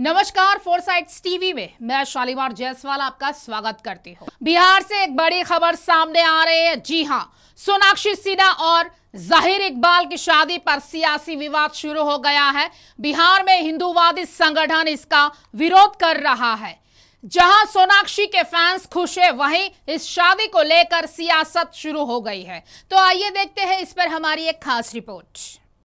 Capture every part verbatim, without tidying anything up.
नमस्कार, फोरसाइट्स टीवी में मैं शालीमार जायसवाल आपका स्वागत करती हूँ। बिहार से एक बड़ी खबर सामने आ रही है। जी हां, सोनाक्षी सिन्हा और ज़हीर इकबाल की शादी पर सियासी विवाद शुरू हो गया है। बिहार में हिंदूवादी संगठन इसका विरोध कर रहा है। जहां सोनाक्षी के फैंस खुश है, वहीं इस शादी को लेकर सियासत शुरू हो गई है। तो आइए देखते हैं इस पर हमारी एक खास रिपोर्ट।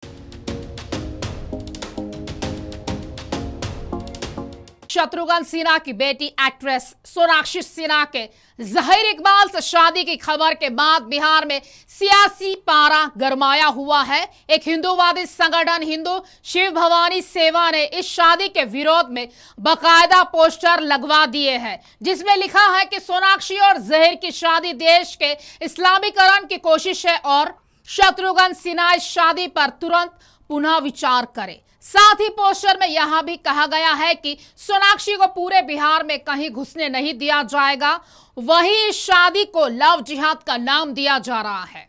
शत्रुघ्न सिन्हा की बेटी एक्ट्रेस सोनाक्षी सिन्हा के ज़हीर इकबाल से शादी की खबर के बाद बिहार में सियासी पारा गरमाया हुआ है। एक हिंदूवादी संगठन हिंदू शिव भवानी सेवा ने इस शादी के विरोध में बाकायदा पोस्टर लगवा दिए हैं, जिसमें लिखा है कि सोनाक्षी और ज़हीर की शादी देश के इस्लामीकरण की कोशिश है और शत्रुघ्न सिन्हा इस शादी पर तुरंत पुनः विचार करे। साथ ही पोस्टर में यह भी कहा गया है कि सोनाक्षी को पूरे बिहार में कहीं घुसने नहीं दिया जाएगा। वहीं इस शादी को लव जिहाद का नाम दिया जा रहा है।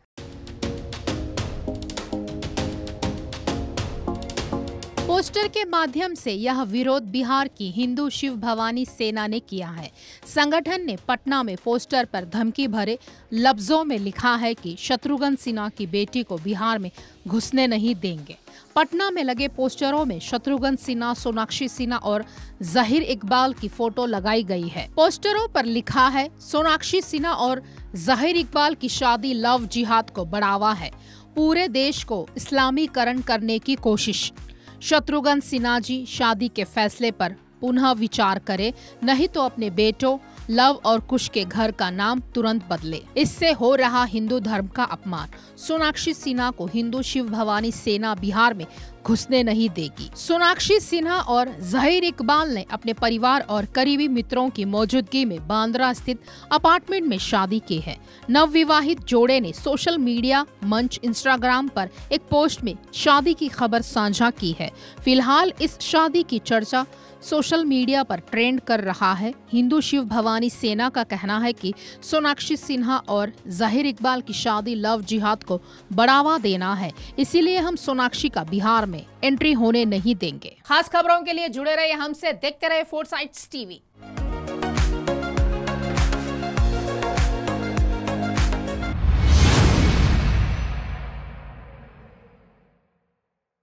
पोस्टर के माध्यम से यह विरोध बिहार की हिंदू शिव भवानी सेना ने किया है। संगठन ने पटना में पोस्टर पर धमकी भरे लफ्जों में लिखा है कि शत्रुघ्न सिन्हा की बेटी को बिहार में घुसने नहीं देंगे। पटना में लगे पोस्टरों में शत्रुघ्न सिन्हा, सोनाक्षी सिन्हा और ज़हीर इकबाल की फोटो लगाई गई है। पोस्टरों पर लिखा है, सोनाक्षी सिन्हा और ज़हीर इकबाल की शादी लव जिहाद को बढ़ावा है, पूरे देश को इस्लामीकरण करने की कोशिश। शत्रुघ्न सिन्हा जी शादी के फैसले पर पुनः विचार करे, नहीं तो अपने बेटों लव और कुश के घर का नाम तुरंत बदले। इससे हो रहा हिंदू धर्म का अपमान। सोनाक्षी सिन्हा को हिंदू शिव भवानी सेना बिहार में घुसने नहीं देगी। सोनाक्षी सिन्हा और ज़हीर इकबाल ने अपने परिवार और करीबी मित्रों की मौजूदगी में बांद्रा स्थित अपार्टमेंट में शादी की है। नवविवाहित जोड़े ने सोशल मीडिया मंच इंस्टाग्राम पर एक पोस्ट में शादी की खबर साझा की है। फिलहाल इस शादी की चर्चा सोशल मीडिया पर ट्रेंड कर रहा है। हिंदू शिव भवानी सेना का कहना है कि सोनाक्षी सिन्हा और ज़हीर इकबाल की शादी लव जिहाद को बढ़ावा देना है, इसीलिए हम सोनाक्षी का बिहार में एंट्री होने नहीं देंगे। खास खबरों के लिए जुड़े रहे हमसे, देखते रहे फोरसाइट्स टीवी।